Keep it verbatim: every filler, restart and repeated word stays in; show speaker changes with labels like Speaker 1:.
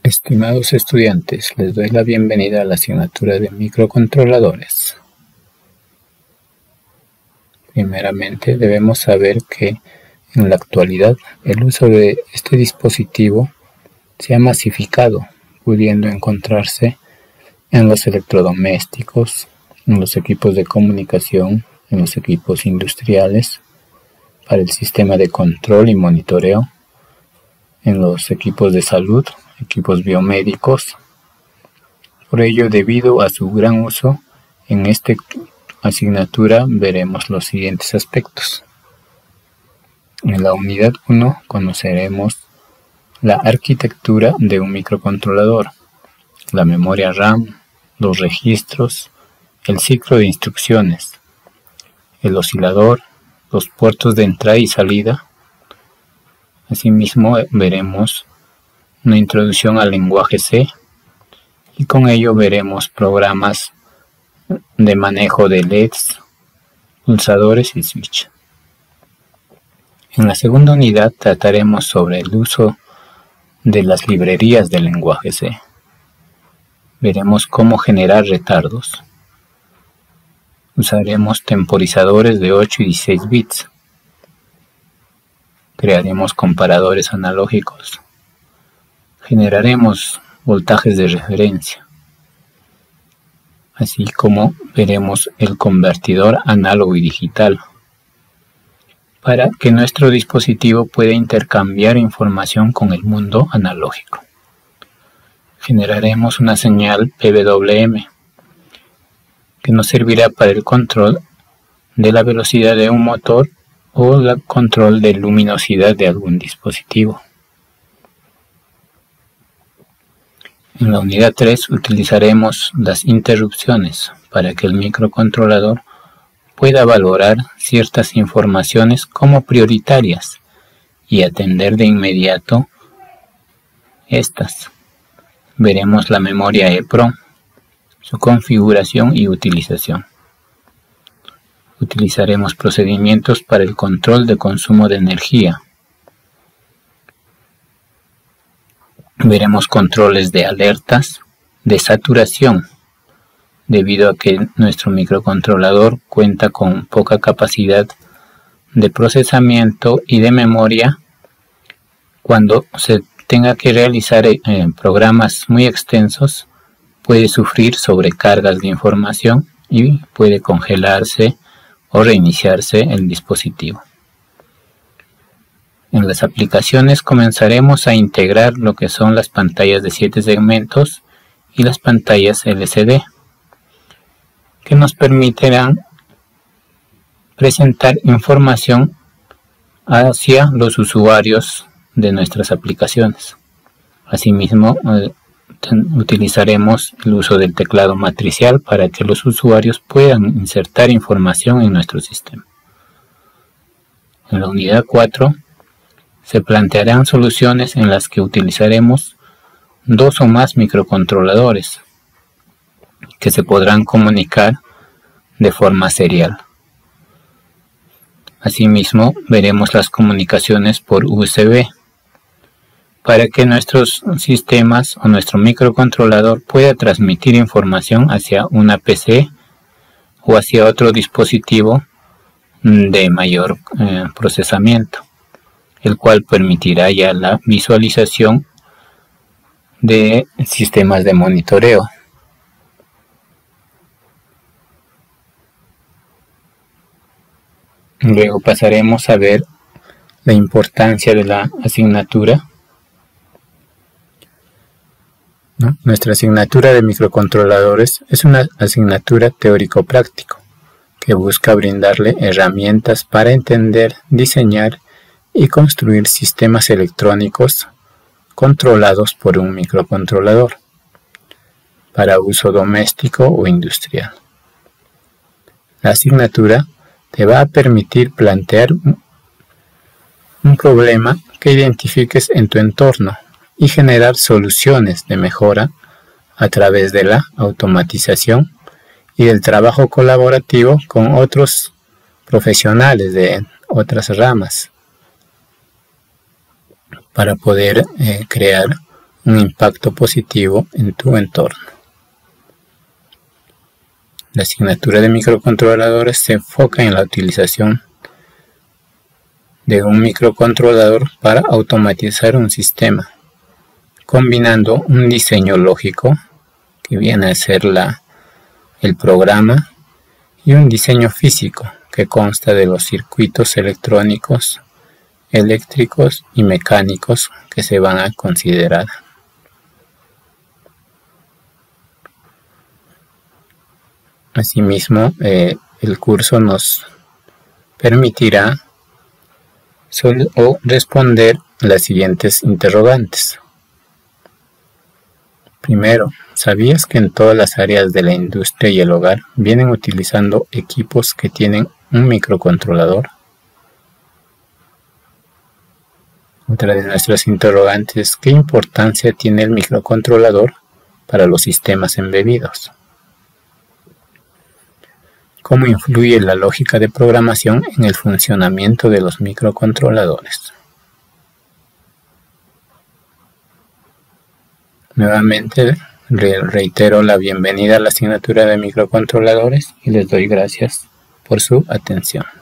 Speaker 1: Estimados estudiantes, les doy la bienvenida a la asignatura de microcontroladores. Primeramente, debemos saber que en la actualidad el uso de este dispositivo se ha masificado, pudiendo encontrarse en los electrodomésticos, en los equipos de comunicación, en los equipos industriales, para el sistema de control y monitoreo, en los equipos de salud, equipos biomédicos. Por ello, debido a su gran uso, en esta asignatura veremos los siguientes aspectos. En la unidad uno conoceremos la arquitectura de un microcontrolador, la memoria RAM, los registros, el ciclo de instrucciones, el oscilador, los puertos de entrada y salida. Asimismo, veremos una introducción al lenguaje C y con ello veremos programas de manejo de L E Ds, pulsadores y switch. En la segunda unidad trataremos sobre el uso de las librerías del lenguaje C. Veremos cómo generar retardos. Usaremos temporizadores de ocho y dieciséis bits. Crearemos comparadores analógicos. Generaremos voltajes de referencia. Así como veremos el convertidor análogo y digital, para que nuestro dispositivo pueda intercambiar información con el mundo analógico. Generaremos una señal P W M, que nos servirá para el control de la velocidad de un motor o el control de luminosidad de algún dispositivo. En la unidad tres utilizaremos las interrupciones para que el microcontrolador pueda valorar ciertas informaciones como prioritarias y atender de inmediato estas. Veremos la memoria EEPROM, su configuración y utilización. Utilizaremos procedimientos para el control de consumo de energía. Veremos controles de alertas de saturación, debido a que nuestro microcontrolador cuenta con poca capacidad de procesamiento y de memoria. Cuando se tenga que realizar eh, programas muy extensos, puede sufrir sobrecargas de información y puede congelarse o reiniciarse el dispositivo. En las aplicaciones comenzaremos a integrar lo que son las pantallas de siete segmentos y las pantallas L C D, que nos permitirán presentar información hacia los usuarios de nuestras aplicaciones. Asimismo, eh, utilizaremos el uso del teclado matricial para que los usuarios puedan insertar información en nuestro sistema. En la unidad cuatro se plantearán soluciones en las que utilizaremos dos o más microcontroladores que se podrán comunicar de forma serial. Asimismo, veremos las comunicaciones por U S B para que nuestros sistemas o nuestro microcontrolador pueda transmitir información hacia una P C o hacia otro dispositivo de mayor eh, procesamiento, el cual permitirá ya la visualización de sistemas de monitoreo. Luego pasaremos a ver la importancia de la asignatura. ¿No? Nuestra asignatura de microcontroladores es una asignatura teórico-práctico que busca brindarle herramientas para entender, diseñar y construir sistemas electrónicos controlados por un microcontrolador para uso doméstico o industrial. La asignatura te va a permitir plantear un problema que identifiques en tu entorno y generar soluciones de mejora a través de la automatización y del trabajo colaborativo con otros profesionales de otras ramas, para poder eh, crear un impacto positivo en tu entorno. La asignatura de microcontroladores se enfoca en la utilización de un microcontrolador para automatizar un sistema, combinando un diseño lógico, que viene a ser la, el programa, y un diseño físico, que consta de los circuitos electrónicos, eléctricos y mecánicos que se van a considerar. Asimismo, eh, el curso nos permitirá o responder las siguientes interrogantes. Primero, ¿sabías que en todas las áreas de la industria y el hogar vienen utilizando equipos que tienen un microcontrolador? Otra de nuestras interrogantes, ¿qué importancia tiene el microcontrolador para los sistemas embebidos? ¿Cómo influye la lógica de programación en el funcionamiento de los microcontroladores? Nuevamente reitero la bienvenida a la asignatura de microcontroladores y les doy gracias por su atención.